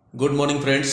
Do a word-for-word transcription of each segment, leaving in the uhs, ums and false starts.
Good morning friends.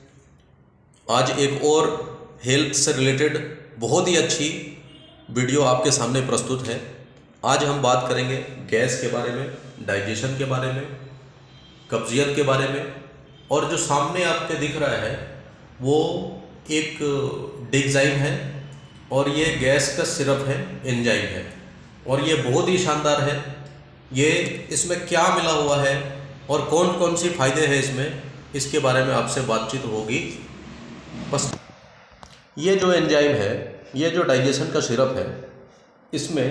आज एक और हेल्थ से रिलेटेड बहुत ही अच्छी वीडियो आपके सामने प्रस्तुत है। आज हम बात करेंगे गैस के बारे में, डाइजेशन के बारे में, कब्जियत के बारे में। और जो सामने आपके दिख रहा है वो एक डिजाइन है और ये गैस का सिरप है, एंजाइम है और ये बहुत ही शानदार है। ये इसमें क्या मिला हुआ है और कौन कौन सी फ़ायदे हैं इसमें, इसके बारे में आपसे बातचीत होगी। बस ये जो एंजाइम है, ये जो डाइजेशन का सिरप है, इसमें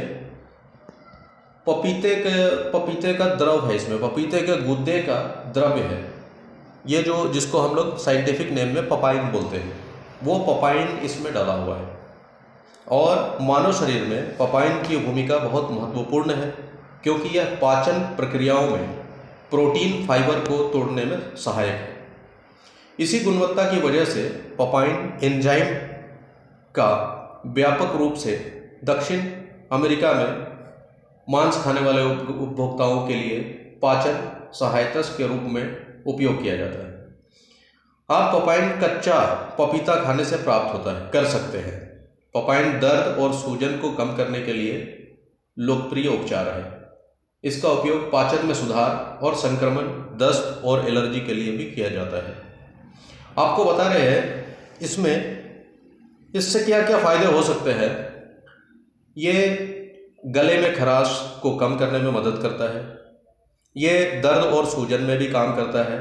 पपीते के पपीते का द्रव है, इसमें पपीते के गुद्दे का द्रव्य है। ये जो जिसको हम लोग साइंटिफिक नेम में पपाइन बोलते हैं, वो पपाइन इसमें डाला हुआ है। और मानव शरीर में पपाइन की भूमिका बहुत महत्वपूर्ण है क्योंकि यह पाचन प्रक्रियाओं में प्रोटीन फाइबर को तोड़ने में सहायक है। इसी गुणवत्ता की वजह से पपाइन एंजाइम का व्यापक रूप से दक्षिण अमेरिका में मांस खाने वाले उपभोक्ताओं के लिए पाचन सहायता के रूप में उपयोग किया जाता है। आप पपाइन कच्चा पपीता खाने से प्राप्त होता है कर सकते हैं। पपाइन दर्द और सूजन को कम करने के लिए लोकप्रिय उपचार है। इसका उपयोग पाचन में सुधार और संक्रमण, दस्त और एलर्जी के लिए भी किया जाता है। आपको बता रहे हैं इसमें इससे क्या क्या फ़ायदे हो सकते हैं। ये गले में खराश को कम करने में मदद करता है। ये दर्द और सूजन में भी काम करता है।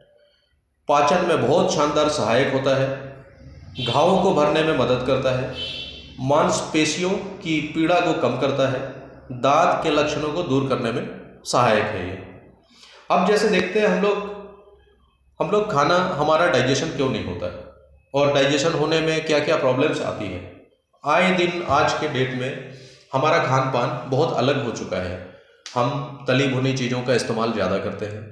पाचन में बहुत शानदार सहायक होता है। घावों को भरने में मदद करता है। मांसपेशियों की पीड़ा को कम करता है। दांत के लक्षणों को दूर करने में सहायक है ये। अब जैसे देखते हैं हम लोग हम लोग खाना, हमारा डाइजेशन क्यों नहीं होता है और डाइजेशन होने में क्या क्या प्रॉब्लम्स आती है। आए दिन आज के डेट में हमारा खान पान बहुत अलग हो चुका है। हम तली भुनी चीज़ों का इस्तेमाल ज़्यादा करते हैं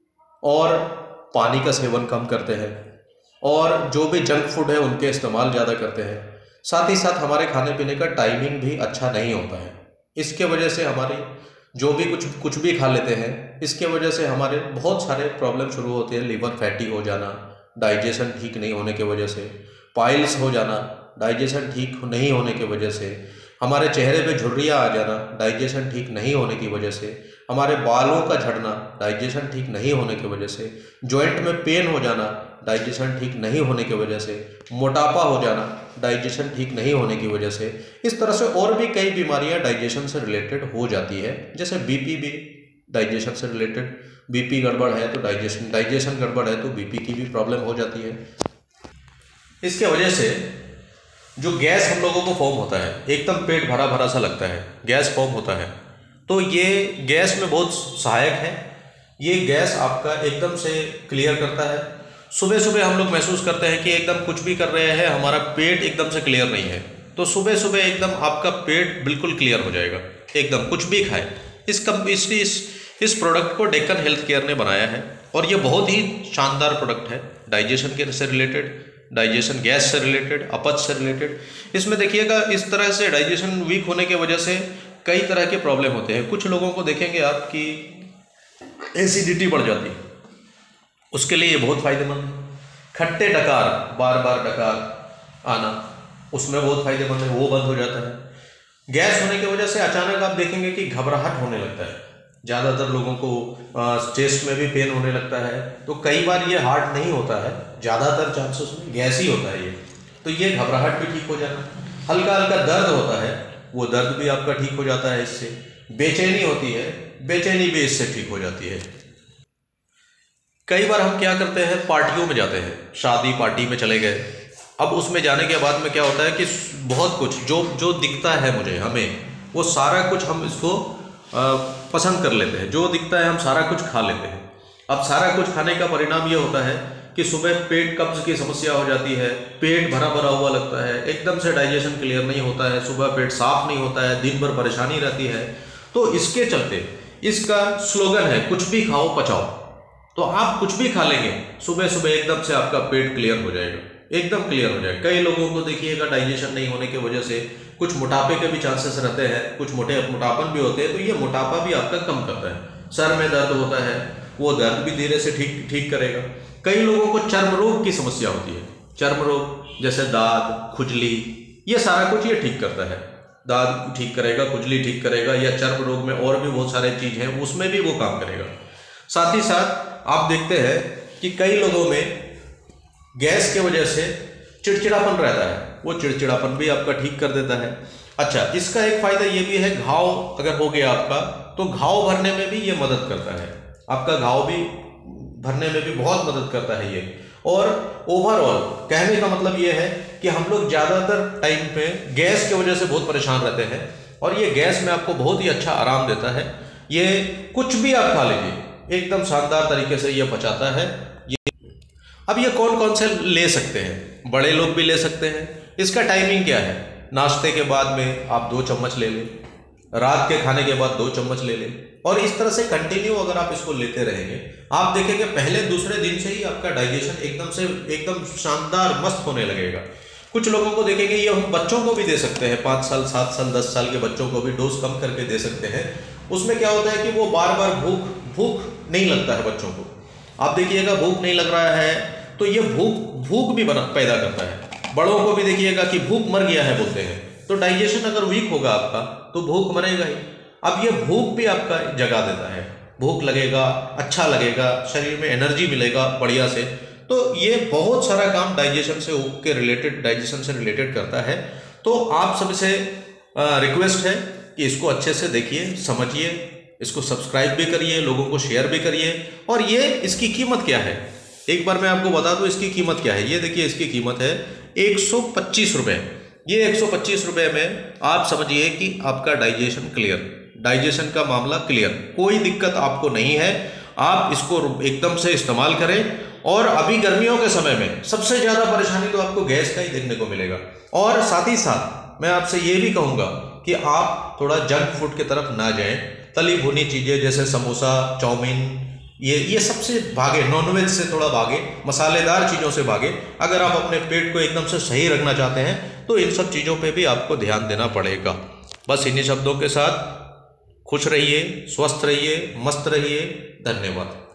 और पानी का सेवन कम करते हैं और जो भी जंक फूड है उनके इस्तेमाल ज़्यादा करते हैं। साथ ही साथ हमारे खाने पीने का टाइमिंग भी अच्छा नहीं होता है। इसके वजह से हमारी जो भी कुछ कुछ भी खा लेते हैं, इसके वजह से हमारे बहुत सारे प्रॉब्लम शुरू होते हैं। लिवर फैटी हो जाना, डाइजेशन ठीक नहीं होने के वजह से, पाइल्स हो जाना, डाइजेशन ठीक नहीं होने की वजह से, हमारे चेहरे पे झुर्रियाँ आ जाना, डाइजेशन ठीक नहीं होने की वजह से, हमारे बालों का झड़ना, डाइजेशन ठीक नहीं होने की वजह से, जॉइंट में पेन हो जाना, डाइजेशन ठीक नहीं होने की वजह से, मोटापा हो जाना, डाइजेशन ठीक नहीं होने की वजह से। इस तरह से और भी कई बीमारियां डाइजेशन से रिलेटेड हो जाती है। जैसे बीपी भी डाइजेशन से रिलेटेड, बीपी गड़बड़ है तो डाइजेशन डाइजेशन गड़बड़ है तो बीपी की भी प्रॉब्लम हो जाती है। इसके वजह से जो गैस हम लोगों को फॉर्म होता है, एकदम पेट भरा भरा सा लगता है, गैस फॉर्म होता है, तो ये गैस में बहुत सहायक है। ये गैस आपका एकदम से क्लियर करता है। सुबह सुबह हम लोग महसूस करते हैं कि एकदम कुछ भी कर रहे हैं, हमारा पेट एकदम से क्लियर नहीं है, तो सुबह सुबह एकदम आपका पेट बिल्कुल क्लियर हो जाएगा, एकदम कुछ भी खाएं। इस कम इस इस इस प्रोडक्ट को डेक्कन हेल्थ केयर ने बनाया है और ये बहुत ही शानदार प्रोडक्ट है डाइजेशन के से रिलेटेड, डाइजेशन गैस से रिलेटेड, अपच से रिलेटेड। इसमें देखिएगा, इस तरह से डाइजेशन वीक होने की वजह से कई तरह के प्रॉब्लम होते हैं। कुछ लोगों को देखेंगे आप कि एसिडिटी बढ़ जाती है, उसके लिए ये बहुत फायदेमंद है। खट्टे डकार, बार बार डकार आना, उसमें बहुत फायदेमंद है, वो बंद हो जाता है। गैस होने की वजह से अचानक आप देखेंगे कि घबराहट होने लगता है। ज़्यादातर लोगों को चेस्ट में भी पेन होने लगता है, तो कई बार ये हार्ट नहीं होता है, ज़्यादातर चांसेस में गैस ही होता है ये। तो ये घबराहट भी ठीक हो जाना। हल्का हल्का दर्द होता है, वो दर्द भी आपका ठीक हो जाता है इससे। बेचैनी होती है, बेचैनी भी इससे ठीक हो जाती है। कई बार हम क्या करते हैं, पार्टियों में जाते हैं, शादी पार्टी में चले गए। अब उसमें जाने के बाद में क्या होता है कि बहुत कुछ जो जो दिखता है मुझे, हमें वो सारा कुछ हम इसको आ, पसंद कर लेते हैं। जो दिखता है हम सारा कुछ खा लेते हैं। अब सारा कुछ खाने का परिणाम ये होता है कि सुबह पेट कब्ज की समस्या हो जाती है, पेट भरा भरा हुआ लगता है, एकदम से डाइजेशन क्लियर नहीं होता है, सुबह पेट साफ नहीं होता है, दिन भर परेशानी रहती है। तो इसके चलते इसका स्लोगन है, कुछ भी खाओ पचाओ। तो आप कुछ भी खा लेंगे, सुबह सुबह एकदम से आपका पेट क्लियर हो जाएगा, एकदम क्लियर हो जाएगा। कई लोगों को देखिएगा डाइजेशन नहीं होने की वजह से कुछ मोटापे के भी चांसेस रहते हैं, कुछ मोटे मोटापन भी होते हैं, तो ये मोटापा भी आपका कम करता है। सर में दर्द होता है, वो दर्द भी धीरे से ठीक ठीक करेगा। कई लोगों को चर्म रोग की समस्या होती है, चर्म रोग जैसे दाद, खुजली, ये सारा कुछ ये ठीक करता है। दाद ठीक करेगा, खुजली ठीक करेगा, या चर्म रोग में और भी बहुत सारे चीज़ हैं उसमें भी वो काम करेगा। साथ ही साथ आप देखते हैं कि कई लोगों में गैस की वजह से चिड़चिड़ापन रहता है, वो चिड़चिड़ापन भी आपका ठीक कर देता है। अच्छा, इसका एक फ़ायदा ये भी है, घाव अगर हो गया आपका तो घाव भरने में भी ये मदद करता है, आपका घाव भी भरने में भी बहुत मदद करता है ये। और ओवरऑल कहने का मतलब ये है कि हम लोग ज़्यादातर टाइम पे गैस की वजह से बहुत परेशान रहते हैं, और ये गैस में आपको बहुत ही अच्छा आराम देता है। ये कुछ भी आप खा लीजिए, एकदम शानदार तरीके से ये पचाता है ये। अब ये कौन कौन से ले सकते हैं? बड़े लोग भी ले सकते हैं। इसका टाइमिंग क्या है? नाश्ते के बाद में आप दो चम्मच ले लें, रात के खाने के बाद दो चम्मच ले लें, और इस तरह से कंटिन्यू अगर आप इसको लेते रहेंगे, आप देखेंगे पहले दूसरे दिन से ही आपका डाइजेशन एकदम से एकदम शानदार मस्त होने लगेगा। कुछ लोगों को देखेंगे, ये हम बच्चों को भी दे सकते हैं, पाँच साल सात साल दस साल के बच्चों को भी डोज कम करके दे सकते हैं। उसमें क्या होता है कि वो बार बार भूख भूख नहीं लगता है बच्चों को। आप देखिएगा भूख नहीं लग रहा है तो ये भूख भूख भी बना पैदा करता है। बड़ों को भी देखिएगा कि भूख मर गया है बोलते हैं, तो डाइजेशन अगर वीक होगा आपका तो भूख मरेगा ही। अब ये भूख भी आपका जगा देता है, भूख लगेगा, अच्छा लगेगा, शरीर में एनर्जी मिलेगा बढ़िया से। तो ये बहुत सारा काम डाइजेशन से के रिलेटेड डाइजेशन से रिलेटेड करता है। तो आप सबसे रिक्वेस्ट है कि इसको अच्छे से देखिए, समझिए, इसको सब्सक्राइब भी करिए, लोगों को शेयर भी करिए। और ये इसकी कीमत क्या है, एक बार मैं आपको बता दूं इसकी कीमत क्या है। ये देखिए इसकी कीमत है एक सौ पच्चीस रुपये। ये एक सौ पच्चीस रुपये में आप समझिए कि आपका डाइजेशन क्लियर, डाइजेशन का मामला क्लियर, कोई दिक्कत आपको नहीं है। आप इसको एकदम से इस्तेमाल करें। और अभी गर्मियों के समय में सबसे ज़्यादा परेशानी तो आपको गैस का ही देखने को मिलेगा। और साथ ही साथ मैं आपसे ये भी कहूँगा कि आप थोड़ा जंक फूड की तरफ ना जाएं। तली भुनी चीज़ें जैसे समोसा, चाउमीन, ये ये सबसे भागे, नॉनवेज से थोड़ा भागे, मसालेदार चीज़ों से भागे। अगर आप अपने पेट को एकदम से सही रखना चाहते हैं तो इन सब चीज़ों पे भी आपको ध्यान देना पड़ेगा। बस इन्हीं शब्दों के साथ खुश रहिए, स्वस्थ रहिए, मस्त रहिए। धन्यवाद।